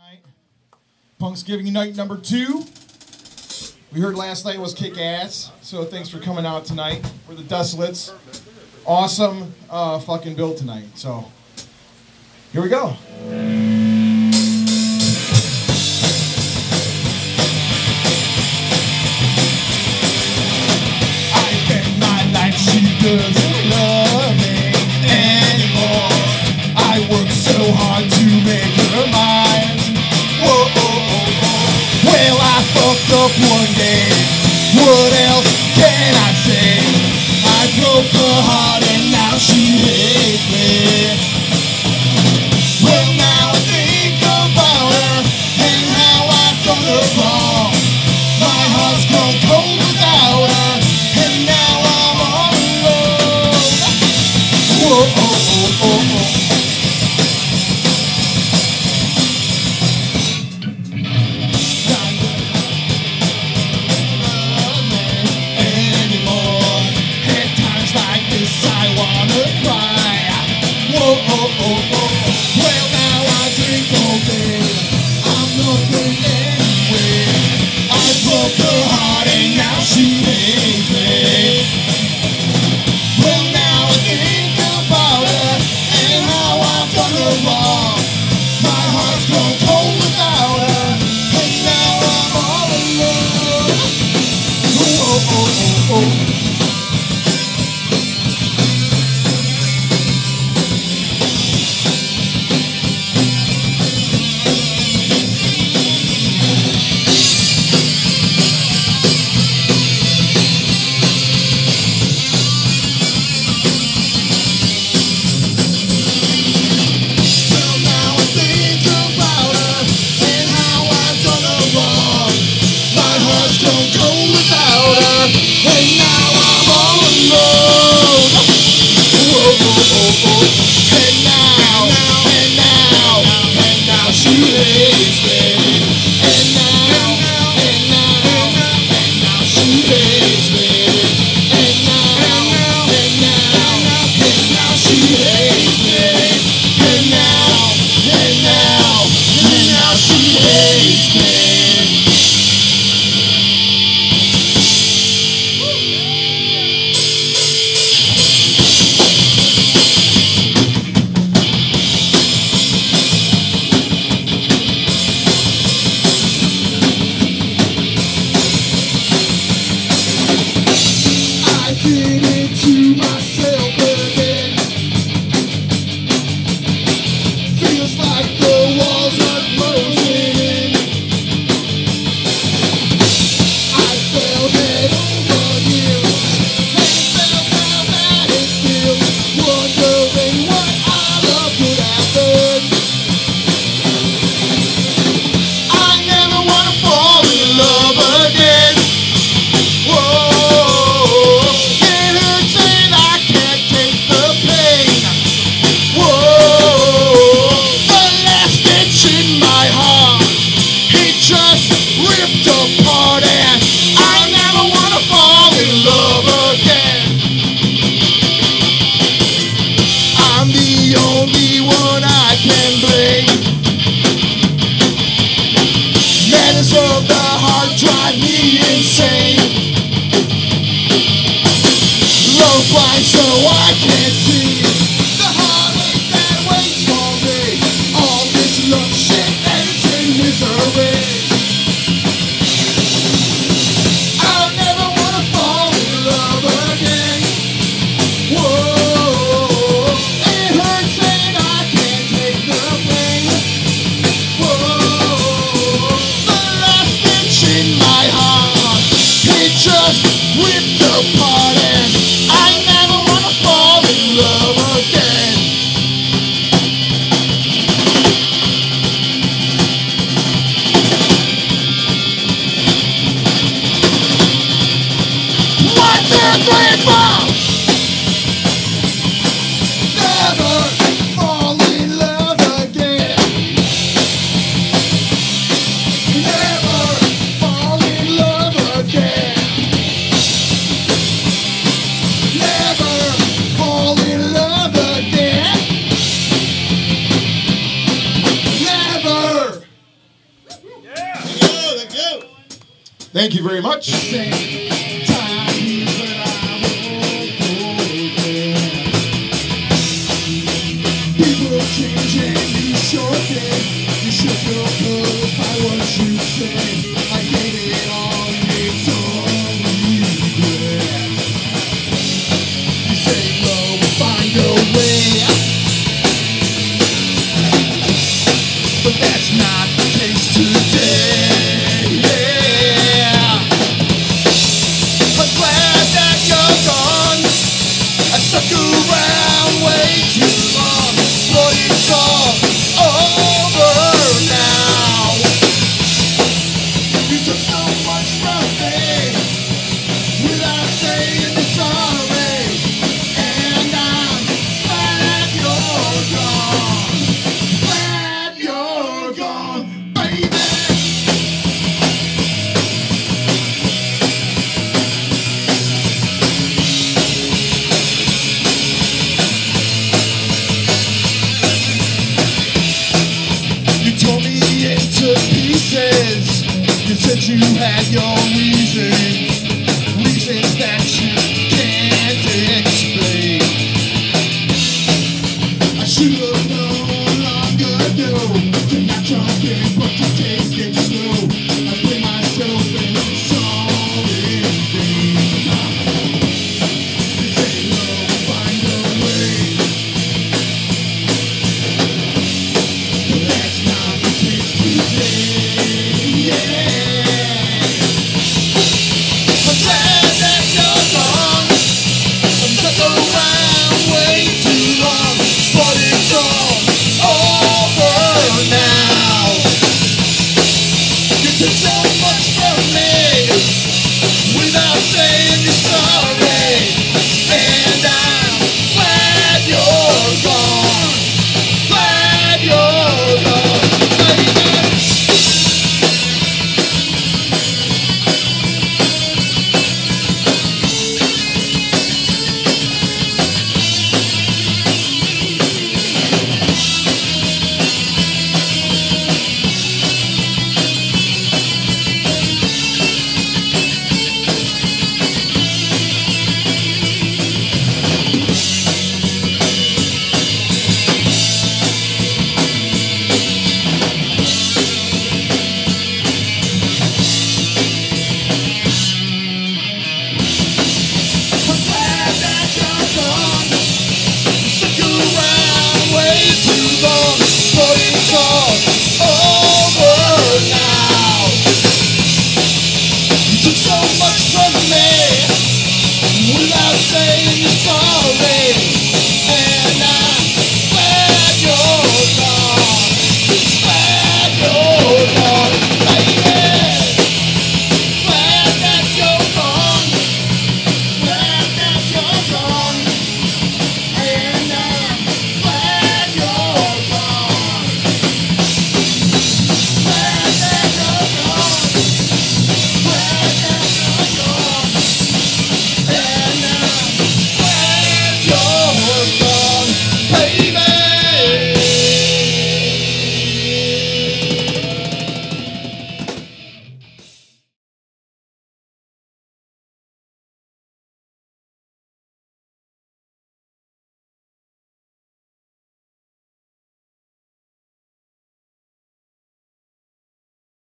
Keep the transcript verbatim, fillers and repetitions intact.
Night. Punksgiving night number two. We heard last night was kick ass, so thanks for coming out tonight. We're the Desolates. Awesome uh, fucking bill tonight. So here we go. I spend my life, she doesn't love me anymore. I work so hard to make her mine. Whoa, oh, oh, oh. Well, I fucked up one day. What else can I say? I broke her heart and now she hates me. Well, now I think about her and how I've done her wrong. My heart's grown cold without her, and now I'm all alone. Whoa, oh, oh, oh, oh. Oh, oh, oh. Well, now I drink all day. I'm nothing anyway. I broke her heart and now she hates me. Well, now I think about her and how I've done her wrong. My heart's grown cold without her, and now I'm all alone. Oh, oh, oh, oh. So I can't see the heartache that waits for me. All this love shit ends in misery. I'll never wanna fall in love again. Whoa, it hurts and I can't take the pain. Whoa, the last inch in my heart, it just ripped apart and I never wanna fall in love. Thank you very much. People change and you sure did. You should feel good by what you said. I gave it all, it's all regret. You say love will find a way, but that's not the case today. Yeah. I'm glad that you're gone. I stuck around way too long. But it's all over now. You took so much from me without saying you're sorry, and I'm glad you're gone. Glad you're gone, baby. Pieces. You said you had your reasons, reasons that you can't explain. I should have known long ago to not jump in, but to take it slow. I blame myself and it's all in vain. You say love will find a way, but that's not the case today. So much from me without saying you're sorry.